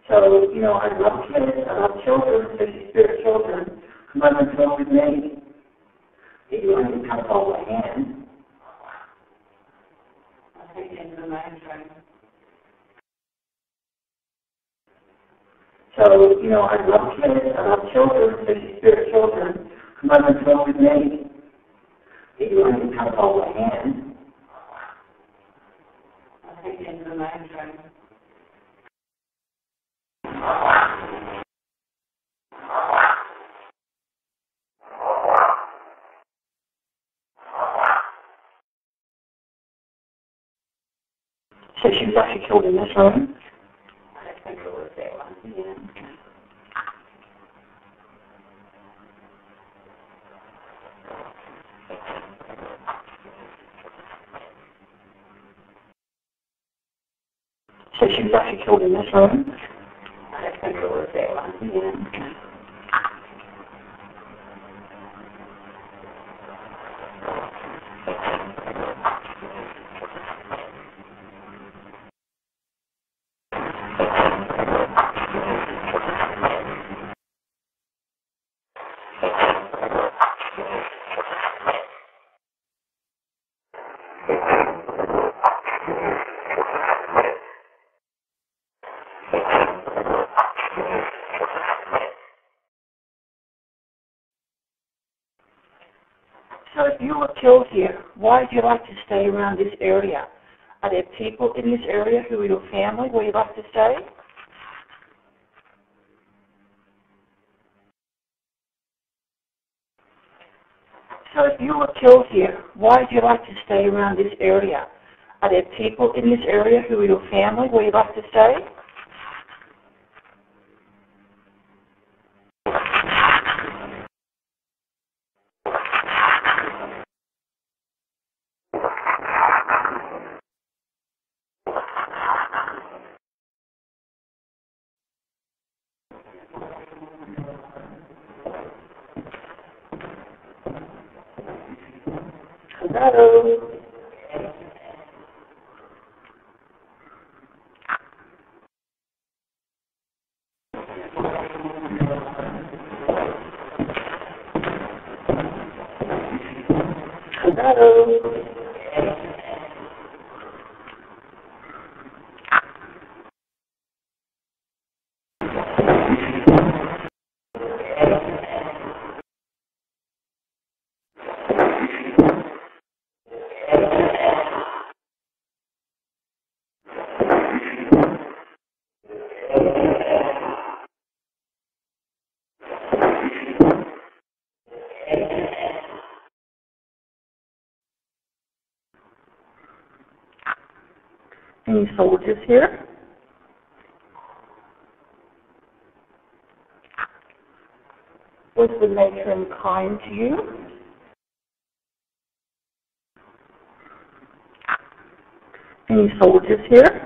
So, I love kids, I love children, Holy Spirit children. Come on and talk with me. You don't even have to hold my hand. I take into the mind frame. So, I love kids, I love children, Holy Spirit children. Come on and talk with me. You don't even have to hold my hand. I take into the mind frame. So she was actually killed in this room? I think it was there. Yeah. So she was actually killed in this room? I think it was there. Yeah. So if you were killed here, why do you like to stay around this area? Are there people in this area who are your family where you like to stay? So if you were killed here, why do you like to stay around this area? Are there people in this area who are your family where you like to stay? Hello? Hello? Any soldiers here? Was the matron kind to you? Any soldiers here?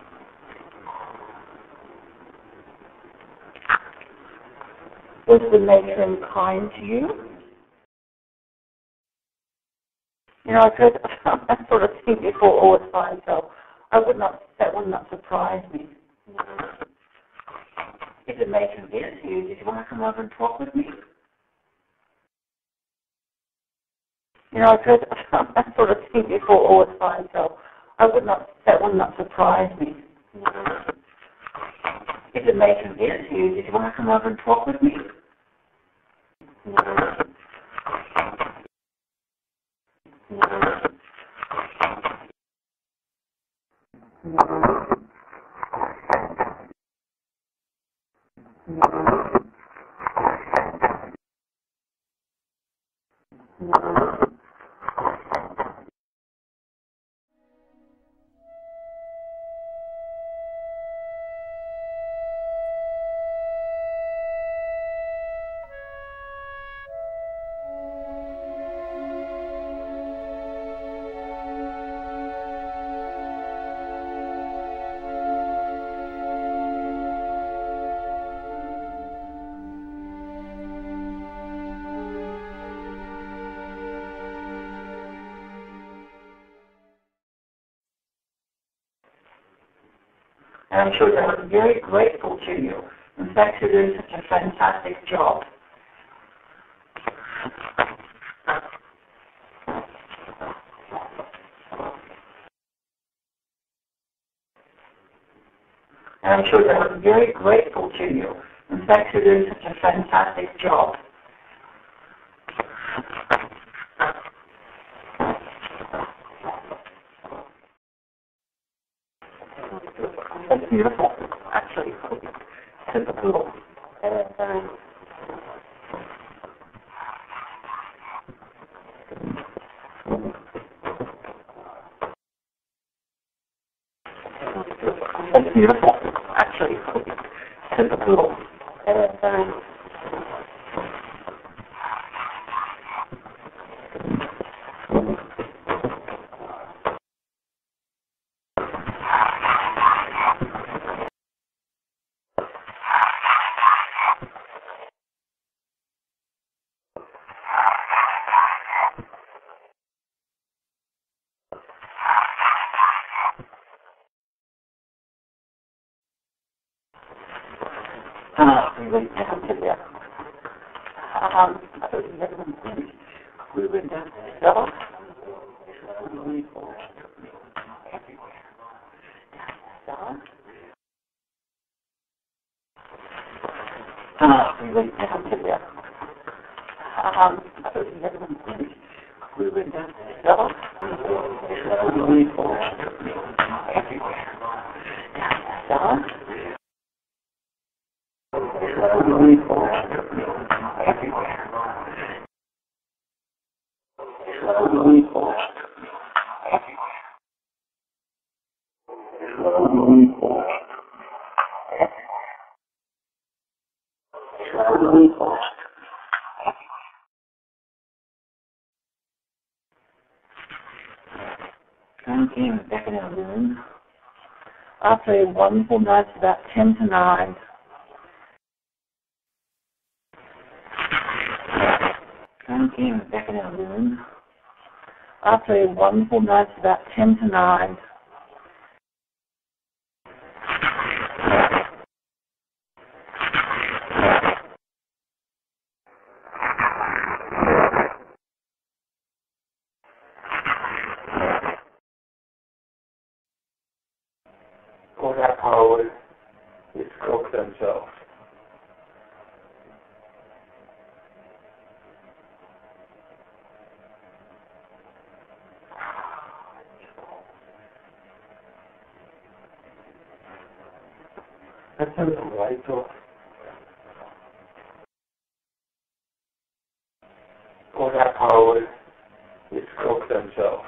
Was the matron kind to you? I've heard that sort of thing before all the time, so that would not surprise me. If the matron is here, did you want to come over and talk with me? I've heard that sort of thing before all the time, so that would not surprise me. If the matron is here, did you want to come over and talk with me? And I'm sure they're very grateful to you. In fact, you're doing such a fantastic job. And I'm sure they're very grateful to you. In fact, you're doing such a fantastic job. That's beautiful, actually. Super cool. That's beautiful, actually. Super cool. We went down to the, we went down to the cellar. We went down to the, we went down to the cellar. We everywhere. Down came back in our room. After a wonderful night, about 10 to 9. Came back in our room. After a wonderful night, about 10 to 9. All that power is cook themselves. Let's turn the lights off. All that power is cook themselves.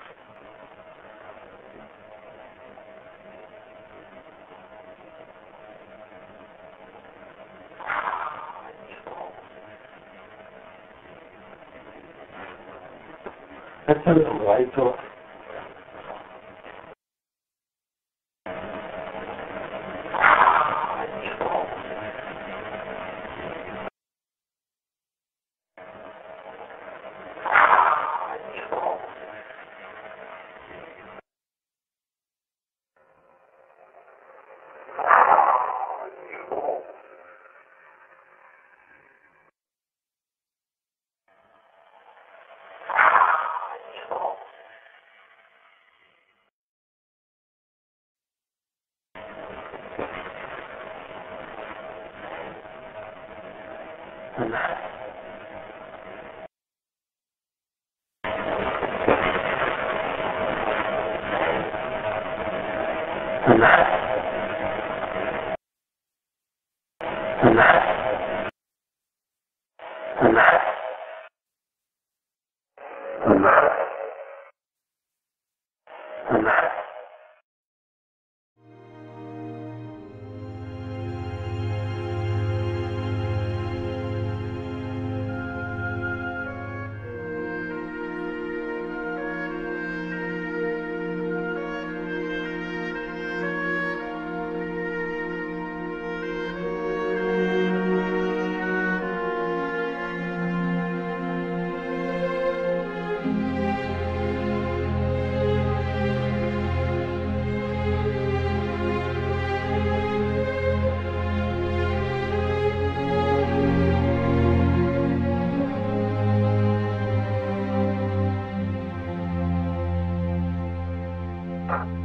Let's turn the lights off. time.